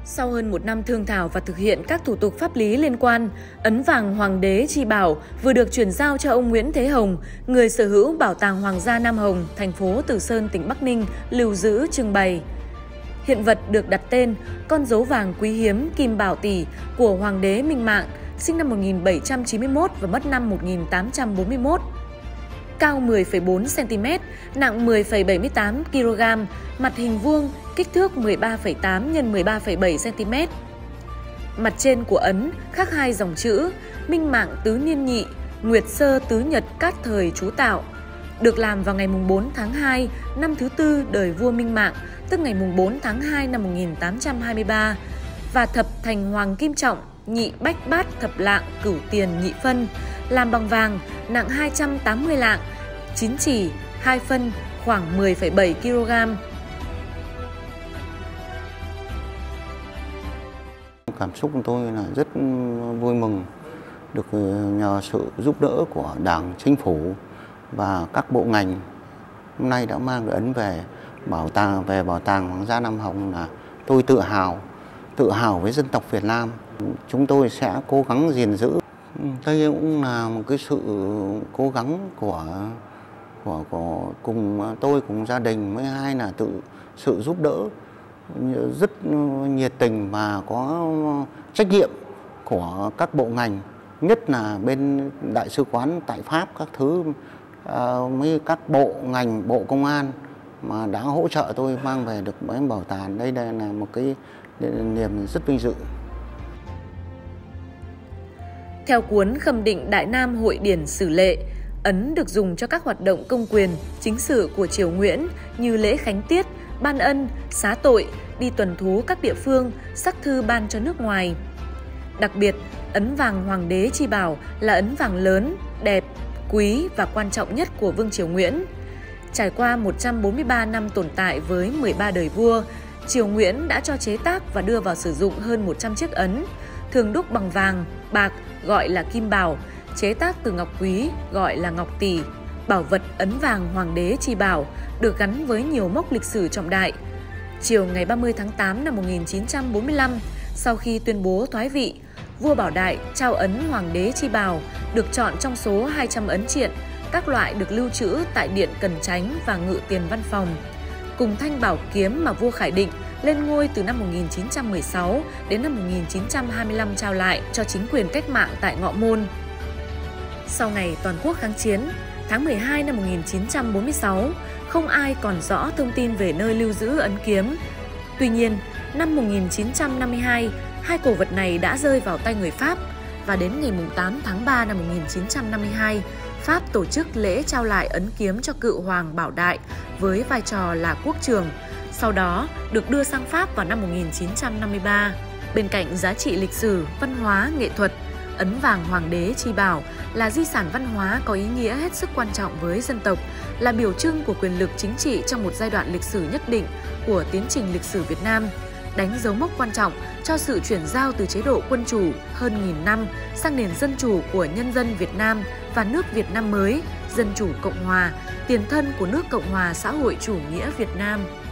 Sau hơn một năm thương thảo và thực hiện các thủ tục pháp lý liên quan, ấn vàng Hoàng đế Chi Bảo vừa được chuyển giao cho ông Nguyễn Thế Hồng, người sở hữu Bảo tàng Hoàng gia Nam Hồng, thành phố Từ Sơn, tỉnh Bắc Ninh, lưu giữ trưng bày. Hiện vật được đặt tên con dấu vàng quý hiếm Kim Bảo Tỷ của Hoàng đế Minh Mạng, sinh năm 1791 và mất năm 1841. Cao 10,4 cm, nặng 10,78 kg, mặt hình vuông, kích thước 13,8 x 13,7 cm. Mặt trên của ấn khắc hai dòng chữ Minh Mạng tứ niên nhị, Nguyệt sơ tứ nhật cát thời chú tạo. Được làm vào ngày 4 tháng 2 năm thứ tư đời vua Minh Mạng, tức ngày 4 tháng 2 năm 1823, và thập thành hoàng kim trọng, nhị bách bát thập lạng cửu tiền nhị phân, làm bằng vàng, nặng 280 lạng, 9 chỉ, 2 phân, khoảng 10,7 kg. Cảm xúc của tôi là rất vui mừng được nhờ sự giúp đỡ của Đảng, Chính phủ và các bộ ngành. Hôm nay đã mang ấn về bảo tàng Hoàng gia Nam Hồng là tôi tự hào với dân tộc Việt Nam. Chúng tôi sẽ cố gắng gìn giữ. Đây cũng là một cái sự cố gắng của cùng tôi cùng gia đình, với hai là sự giúp đỡ rất nhiệt tình và có trách nhiệm của các bộ ngành, nhất là bên đại sứ quán tại Pháp các thứ, với các bộ ngành, bộ công an mà đã hỗ trợ tôi mang về được cái bảo tàng. Đây là một cái niềm rất vinh dự. Theo cuốn Khâm định Đại Nam Hội điển Sử lệ, ấn được dùng cho các hoạt động công quyền, chính sự của triều Nguyễn như lễ khánh tiết, ban ân, xá tội, đi tuần thú các địa phương, sắc thư ban cho nước ngoài. Đặc biệt, ấn vàng Hoàng đế Chi Bảo là ấn vàng lớn, đẹp, quý và quan trọng nhất của Vương triều Nguyễn. Trải qua 143 năm tồn tại với 13 đời vua, triều Nguyễn đã cho chế tác và đưa vào sử dụng hơn 100 chiếc ấn, thường đúc bằng vàng, bạc gọi là kim bảo, chế tác từ ngọc quý gọi là ngọc tỷ. Bảo vật ấn vàng Hoàng đế Chi Bảo được gắn với nhiều mốc lịch sử trọng đại. Chiều ngày 30 tháng 8 năm 1945, sau khi tuyên bố thoái vị, vua Bảo Đại trao ấn Hoàng đế Chi Bảo được chọn trong số 200 ấn triện, các loại được lưu trữ tại Điện Cần Chánh và Ngự Tiền Văn Phòng, cùng thanh bảo kiếm mà vua Khải Định lên ngôi từ năm 1916 đến năm 1925 trao lại cho chính quyền cách mạng tại Ngọ Môn. Sau ngày toàn quốc kháng chiến, tháng 12 năm 1946, không ai còn rõ thông tin về nơi lưu giữ ấn kiếm. Tuy nhiên, năm 1952, hai cổ vật này đã rơi vào tay người Pháp, và đến ngày 8 tháng 3 năm 1952, Pháp tổ chức lễ trao lại ấn kiếm cho cựu Hoàng Bảo Đại với vai trò là quốc trường, sau đó được đưa sang Pháp vào năm 1953. Bên cạnh giá trị lịch sử, văn hóa, nghệ thuật, ấn vàng Hoàng đế Chi Bảo là di sản văn hóa có ý nghĩa hết sức quan trọng với dân tộc, là biểu trưng của quyền lực chính trị trong một giai đoạn lịch sử nhất định của tiến trình lịch sử Việt Nam, đánh dấu mốc quan trọng cho sự chuyển giao từ chế độ quân chủ hơn 1000 năm sang nền dân chủ của nhân dân Việt Nam và nước Việt Nam mới, dân chủ Cộng hòa, tiền thân của nước Cộng hòa xã hội chủ nghĩa Việt Nam.